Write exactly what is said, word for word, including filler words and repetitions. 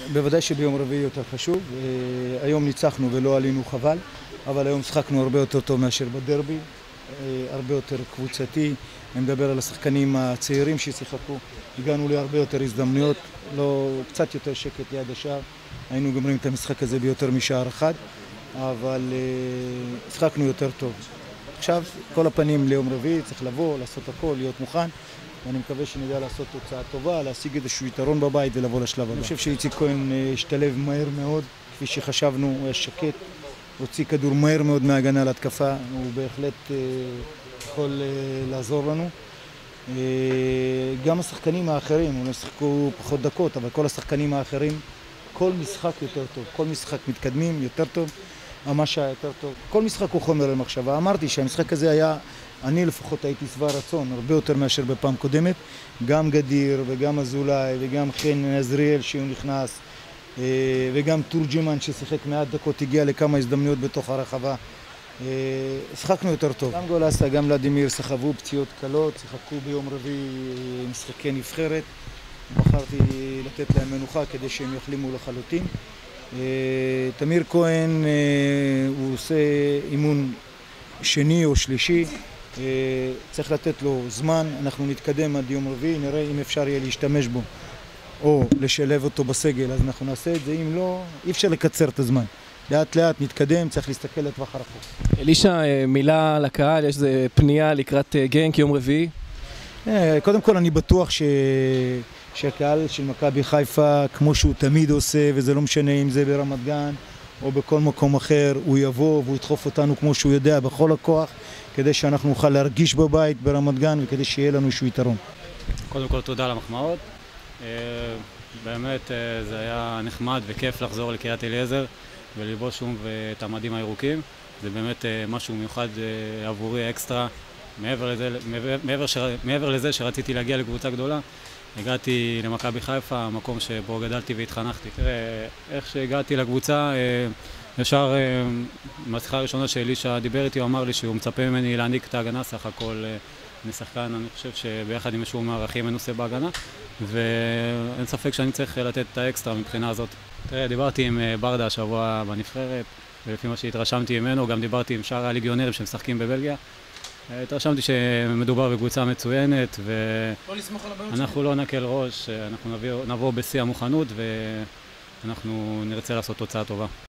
בוודאי שביום רביעי יותר חשוב. היום ניצחנו ולא עלינו, חבל, אבל היום שחקנו הרבה יותר טוב מאשר בדרבי, הרבה יותר קבוצתי. אני מדבר על השחקנים הצעירים ששיחקו, הגענו להרבה יותר הזדמנויות, לא, קצת יותר שקט ליד השער. היינו גומרים את המשחק הזה ביותר משער אחד, אבל שחקנו יותר טוב. עכשיו כל הפנים ליום רביעי, צריך לבוא, לעשות הכל, להיות מוכן, ואני מקווה שנדע לעשות תוצאה טובה, להשיג איזשהו יתרון בבית ולבוא לשלב הבא. אני חושב שאיציק כהן השתלב מהר מאוד, כפי שחשבנו, הוא היה שקט, הוציא כדור מהר מאוד מההגנה להתקפה, הוא בהחלט יכול לעזור לנו. גם השחקנים האחרים, הם שחקו פחות דקות, אבל כל השחקנים האחרים, כל משחק יותר טוב, כל משחק מתקדמים יותר טוב, ממש היה יותר טוב. כל משחק הוא חומר למחשבה. אמרתי שהמשחק הזה היה, אני לפחות הייתי שבע רצון, הרבה יותר מאשר בפעם קודמת. גם גדיר וגם אזולאי וגם חן עזריאל שהוא נכנס, וגם תורג'מן ששיחק מעט דקות, הגיע לכמה הזדמנויות בתוך הרחבה. שחקנו יותר טוב. גם גולסה, גם ולדימיר סחבו פציעות קלות, שיחקו ביום רביעי משחקי נבחרת. בחרתי לתת להם מנוחה כדי שהם יחלימו לחלוטין. תמיר כהן הוא עושה אימון שני או שלישי, צריך לתת לו זמן, אנחנו נתקדם עד יום רביעי, נראה אם אפשר יהיה להשתמש בו או לשלב אותו בסגל, אז אנחנו נעשה את זה, אם לא, אי אפשר לקצר את הזמן. לאט לאט נתקדם, צריך להסתכל לטווח הרחוק. אלישע, מילה לקהל, יש איזה פנייה לקראת גנק יום רביעי? קודם כל אני בטוח ש... שהקהל של מכבי חיפה, כמו שהוא תמיד עושה, וזה לא משנה אם זה ברמת גן או בכל מקום אחר, הוא יבוא והוא ידחוף אותנו כמו שהוא יודע בכל הכוח, כדי שאנחנו נוכל להרגיש בבית ברמת גן וכדי שיהיה לנו איזשהו יתרון. קודם כל תודה למחמאות. באמת זה היה נחמד וכיף לחזור לקריית אליעזר וללבוש שום ואת המדים הירוקים. זה באמת משהו מיוחד עבורי, אקסטרה. מעבר לזה, מעבר, מעבר לזה שרציתי להגיע לקבוצה גדולה, הגעתי למכבי חיפה, המקום שבו גדלתי והתחנכתי. תראה, איך שהגעתי לקבוצה, ישר מהשיחה הראשונה שאלישע דיבר איתי, הוא אמר לי שהוא מצפה ממני להעניק את ההגנה, סך הכל אני שחקן, אני חושב שביחד עם איזשהו מערכים מנוסה בהגנה, ואין ספק שאני צריך לתת את האקסטרה מבחינה הזאת. תראה, דיברתי עם ברדה השבוע בנבחרת, ולפי מה שהתרשמתי ממנו, גם דיברתי עם שאר הליגיונרים שמשחקים בבלגיה. התרשמתי שמדובר בקבוצה מצוינת, ואנחנו לא נקל ראש, אנחנו נבוא בשיא המוכנות ואנחנו נרצה לעשות תוצאה טובה.